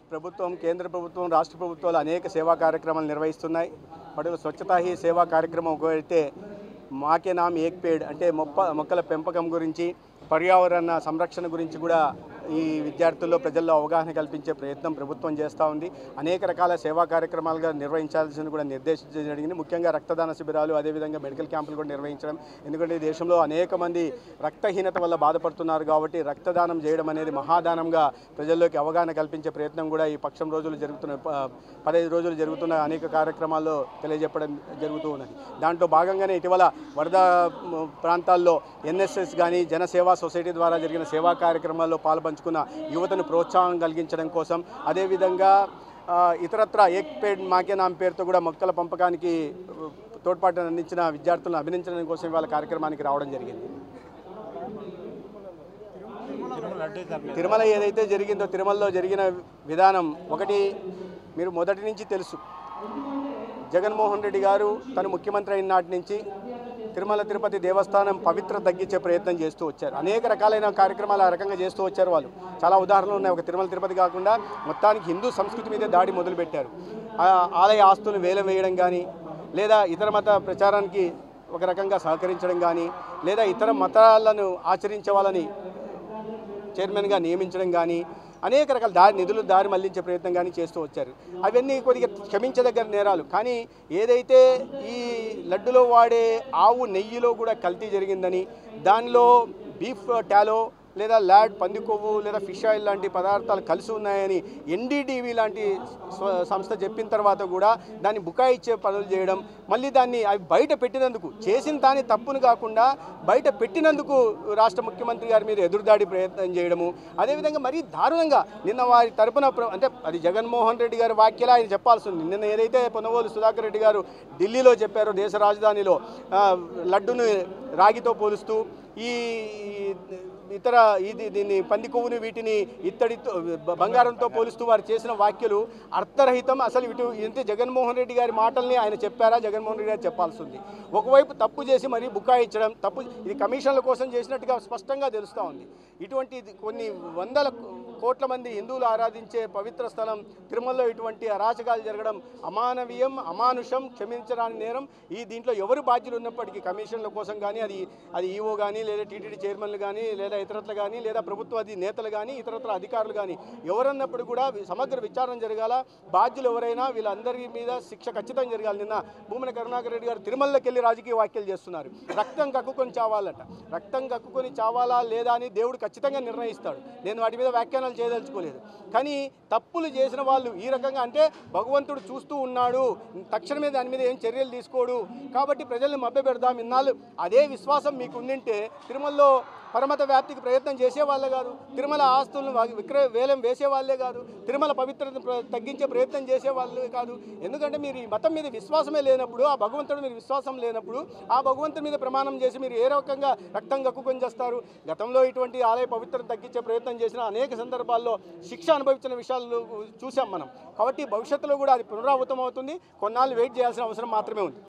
ప్రభుత్వం, కేంద్ర ప్రభుత్వం, రాష్ట్ర ప్రభుత్వాలు అనేక సేవా కార్యక్రమాలు నిర్వహిస్తున్నాయి. వాటిలో స్వచ్ఛతా హీ సేవా కార్యక్రమం ఒకటైతే మాకే నామ్ ఏక్ పేడ్ అంటే మొక్కల పెంపకం గురించి, పర్యావరణ సంరక్షణ గురించి కూడా ఈ విద్యార్థుల్లో ప్రజల్లో అవగాహన కల్పించే ప్రయత్నం ప్రభుత్వం చేస్తూ ఉంది. అనేక రకాల సేవా కార్యక్రమాలుగా నిర్వహించాల్సింది కూడా నిర్దేశించడం జరిగింది. ముఖ్యంగా రక్తదాన శిబిరాలు, అదేవిధంగా మెడికల్ క్యాంపులు కూడా నిర్వహించడం. ఎందుకంటే ఈ దేశంలో అనేక మంది రక్తహీనత వల్ల బాధపడుతున్నారు కాబట్టి రక్తదానం చేయడం అనేది మహాదానంగా ప్రజల్లోకి అవగాహన కల్పించే ప్రయత్నం కూడా ఈ పక్షం రోజులు జరుగుతున్న 15 రోజులు జరుగుతున్న అనేక కార్యక్రమాల్లో తెలియజెప్పడం జరుగుతూ ఉన్నది. దాంట్లో భాగంగానే ఇటీవల వరద ప్రాంతాల్లో ఎన్ఎస్ఎస్ కానీ జనసేవా సొసైటీ ద్వారా జరిగిన సేవా కార్యక్రమాల్లో పాల్పంచుకున్న యువతను ప్రోత్సాహం కలిగించడం కోసం, అదేవిధంగా ఇతరత్ర ఏక్ పేడ్ మాకే నామ్ పేరుతో కూడా మొక్కల పెంపకానికి తోడ్పాటును అందించిన విద్యార్థులను అభినందించడం కోసం ఇవాళ కార్యక్రమానికి రావడం జరిగింది. తిరుమల ఏదైతే జరిగిందో, తిరుమలలో జరిగిన విధానం ఒకటి మీరు మొదటి నుంచి తెలుసు. జగన్మోహన్ రెడ్డి గారు తను ముఖ్యమంత్రి అయిన నాటి నుంచి తిరుమల తిరుపతి దేవస్థానం పవిత్రత తగ్గించే ప్రయత్నం చేస్తూ వచ్చారు. అనేక రకాలైన కార్యక్రమాలు ఆ రకంగా చేస్తూ వచ్చారు. వాళ్ళు చాలా ఉదాహరణలు ఉన్నాయి. ఒక తిరుమల తిరుపతి కాకుండా మొత్తానికి హిందూ సంస్కృతి మీదే దాడి మొదలుపెట్టారు. ఆలయ ఆస్తులను వేలం వేయడం కానీ, లేదా ఇతర మత ప్రచారానికి ఒక రకంగా సహకరించడం కానీ, లేదా ఇతర మతాలను ఆచరించే వాళ్ళని చైర్మన్గా నియమించడం కానీ, అనేక రకాల నిధులు దారి మళ్లించే ప్రయత్నం కానీ చేస్తూ వచ్చారు. అవన్నీ కొద్దిగా క్షమించదగ్గర నేరాలు. కానీ ఏదైతే ఈ లడ్డులో వాడే ఆవు నెయ్యిలో కూడా కల్తీ జరిగిందని, దానిలో బీఫ్ టాలో లేదా ల్యాడ్ పంది కొవ్వు లేదా ఫిష్ ఆయిల్ లాంటి పదార్థాలు కలిసి ఉన్నాయని ఎన్డీటీవీ లాంటి సంస్థ చెప్పిన తర్వాత కూడా దాన్ని బుకాయిచ్చే పనులు చేయడం, మళ్ళీ దాన్ని అవి బయట పెట్టినందుకు, చేసిన దాని తప్పును కాకుండా బయట పెట్టినందుకు రాష్ట్ర ముఖ్యమంత్రి గారి మీద ఎదురుదాడి ప్రయత్నం చేయడము, అదేవిధంగా మరీ దారుణంగా నిన్న వారి తరపున అంటే అది జగన్మోహన్ రెడ్డి గారి వాక్యలా ఆయన చెప్పాల్సి ఉంది. నిన్న ఏదైతే పొన్నవోలు సుధాకర్ రెడ్డి గారు ఢిల్లీలో చెప్పారో, దేశ రాజధానిలో లడ్డును రాగితో పోలుస్తూ ఈ ఇతర దీన్ని పంది కొవ్వుని వీటిని ఇత్తడితో బంగారంతో పోలుస్తూ వారు చేసిన వ్యాఖ్యలు అర్థరహితం. అసలు ఇంతే జగన్మోహన్ రెడ్డి గారి మాటల్ని ఆయన చెప్పారా? జగన్మోహన్ రెడ్డి గారు చెప్పాల్సి ఉంది. ఒకవైపు తప్పు చేసి మరీ బుకాయించడం, తప్పు ఇది కమిషన్ల కోసం చేసినట్టుగా స్పష్టంగా తెలుస్తూ ఉంది. ఇటువంటి కొన్ని వందల కోట్ల మంది హిందువులు ఆరాధించే పవిత్ర స్థలం తిరుమలలో ఇటువంటి అరాచకాలు జరగడం అమానవీయం, అమానుషం, క్షమించరాని నేరం. దీంట్లో ఎవరు బాధ్యులు ఉన్నప్పటికీ కమిషన్ల కోసం కానీ, అది ఈవో కానీ, లేదా టీటీడీ చైర్మన్లు కానీ, లేదా ఇతరత్లు కానీ, లేదా ప్రభుత్వ నేతలు కానీ, ఇతరత్ర అధికారులు కానీ ఎవరన్నప్పుడు కూడా సమగ్ర విచారణ జరగాల. బాధ్యులు ఎవరైనా వీళ్ళందరి మీద శిక్ష ఖచ్చితంగా జరగాలి. నిన్న భూమన కరుణాకర్ రెడ్డి గారు తిరుమలకి వెళ్ళి రాజకీయ వ్యాఖ్యలు చేస్తున్నారు. రక్తం కక్కుకొని చావాలట. రక్తం కక్కుకొని చావాలా లేదా అని దేవుడు ఖచ్చితంగా నిర్ణయిస్తాడు. నేను వాటి మీద వ్యాఖ్యానాలు చేయదలుచుకోలేదు. కానీ తప్పులు చేసిన వాళ్ళు ఈ రకంగా అంటే భగవంతుడు చూస్తూ ఉన్నాడు, తక్షణమే దాని మీద ఏం చర్యలు తీసుకోడు కాబట్టి ప్రజల్ని మభ్యపెడదాం ఇన్నాళ్ళు అదే విశ్వాసం మీకు ఉండింటే తిరుమలలో పరమత వ్యాప్తికి ప్రయత్నం చేసేవాళ్ళే కాదు, తిరుమల ఆస్తులను వేలం వేసేవాళ్ళే కాదు, తిరుమల పవిత్రతను తగ్గించే ప్రయత్నం చేసేవాళ్ళే కాదు. ఎందుకంటే మీరు ఈ మతం మీద విశ్వాసమే లేనప్పుడు, ఆ భగవంతుడు మీరు విశ్వాసం లేనప్పుడు, ఆ భగవంతుడి మీద ప్రమాణం చేసి మీరు ఏ రకంగా రక్తం కక్కుకొని చేస్తారు? గతంలో ఇటువంటి ఆలయ పవిత్రతను తగ్గించే ప్రయత్నం చేసిన అనేక సందర్భాల్లో శిక్ష అనుభవించిన విషయాలు చూసాం మనం. కాబట్టి భవిష్యత్తులో కూడా అది పునరావృతం అవుతుంది. కొన్నాళ్ళు వెయిట్ చేయాల్సిన అవసరం మాత్రమే ఉంది.